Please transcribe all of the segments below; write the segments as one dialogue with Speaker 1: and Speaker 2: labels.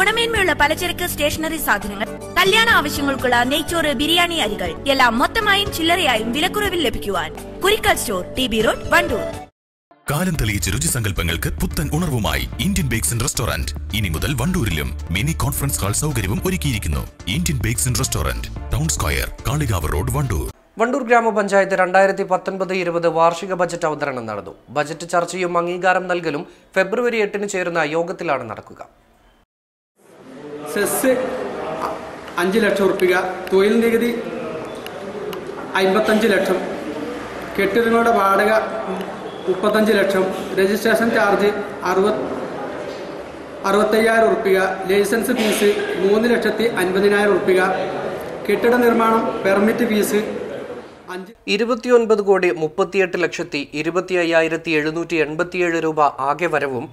Speaker 1: ഗുണമേന്മയുള്ള പലചരക്ക് സ്റ്റേഷനറി സാധനങ്ങൾ, കല്യാണ ആവശ്യങ്ങൾക്കുള്ള നെയ്ച്ചോറ്, ബിരിയാണി അരികൾ എല്ലാം മൊത്തമായും ചില്ലറയായും വിലക്കുറവിൽ ലഭിക്കുവാൻ Kurikkal store, TB road, Wandoor.
Speaker 2: കാലം തെളിയിച്ച രുചിസങ്കല്പങ്ങൾക്ക് പുത്തൻ ഉണർവുമായി ഇന്ത്യൻ ബേക്സ് ആൻഡ് റെസ്റ്റോറന്റ് ഇനി മുതൽ വണ്ടൂരിലും മിനി കോൺഫറൻസ് ഹാൾ സൗകര്യവും ഒരുക്കിയിരിക്കുന്നു. Indian bakes and restaurant, town square, Kalikavu road, Wandoor.
Speaker 3: Wandoor ഗ്രാമപഞ്ചായത്ത് 2019-20 വാർഷിക ബജറ്റ് അവതരണം നടന്നു. ബജറ്റ് ചർച്ചയും അംഗീകാരം നൽകലും ഫെബ്രുവരി 8 ചേരുന്ന യോഗത്തിലാണ് നടക്കുക.
Speaker 4: സെസ് 5 ലക്ഷം രൂപ, തൊഴിൽ നികുതി 55 ലക്ഷം, കെട്ടിടങ്ങളുടെ വാടക 35 ലക്ഷം, രജിസ്ട്രേഷൻ ചാർജ് 65,000 രൂപ, ലൈസൻസ് ഫീസ് 3,50,000 രൂപ, കെട്ടിട നിർമ്മാണം പെർമിറ്റ് ഫീസ്
Speaker 3: 29,38,25,787 രൂപ ആകെ വരവും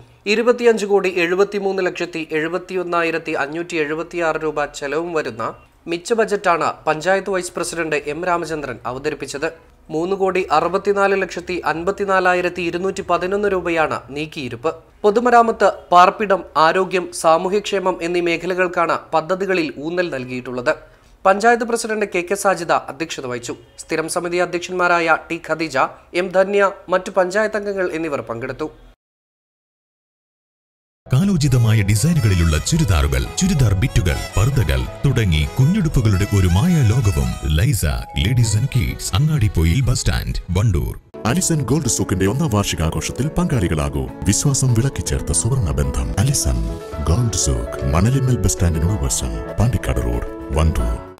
Speaker 3: 25,73,71,576 രൂപ ചെലവും വരുന്ന മിച്ച ബജറ്റാണ് panchayat vice president M. Ramachandran അവതരിപ്പിച്ചത്. 3,64,54,211 രൂപയാണ് നീക്കിയിരുപ്പ്. പൊതുമരാമത്ത്, പാർപ്പിടം, ആരോഗ്യം, സാമൂഹ്യക്ഷേമം എന്നീ മേഖലകൾക്കാണ് പദ്ധതികളിൽ ഊന്നൽ നൽകിയിട്ടുള്ളത്. പഞ്ചായത്ത് പ്രസിഡന്റ് KK സാജിദ അധ്യക്ഷത വഹിച്ചു. സ്ഥിരം സമിതി അധ്യക്ഷന്മാരായ T. ഖദീജ, M. ധന്യ, മറ്റു പഞ്ചായത്ത് അംഗങ്ങൾ എന്നിവർ പങ്കെടുത്തു.
Speaker 2: കാലോചിതമായ ഡിസൈനുകളിലുള്ള ചുരിദാറുകൾ, ചുരിദാർ ബിറ്റുകൾ, പർദ്ദകൾ തുടങ്ങി കുഞ്ഞുടുപ്പുകളുടെ ഒരു മായ ലോകവും. ലൈസ ladies and kids, Angadippoyil bus stand, Wandoor.
Speaker 5: Alison gold സൂക്കിന്റെ 1ാം വാർഷികാഘോഷത്തിൽ പങ്കാളികളാകൂ. വിശ്വാസം വിളക്കിച്ചേർത്ത സുവർണ ബന്ധം. Alison gold souk, Manalimal bus സ്റ്റാൻഡിനോട് വശം, പാണ്ടിക്കാട് റോഡ്, വണ്ടൂർ.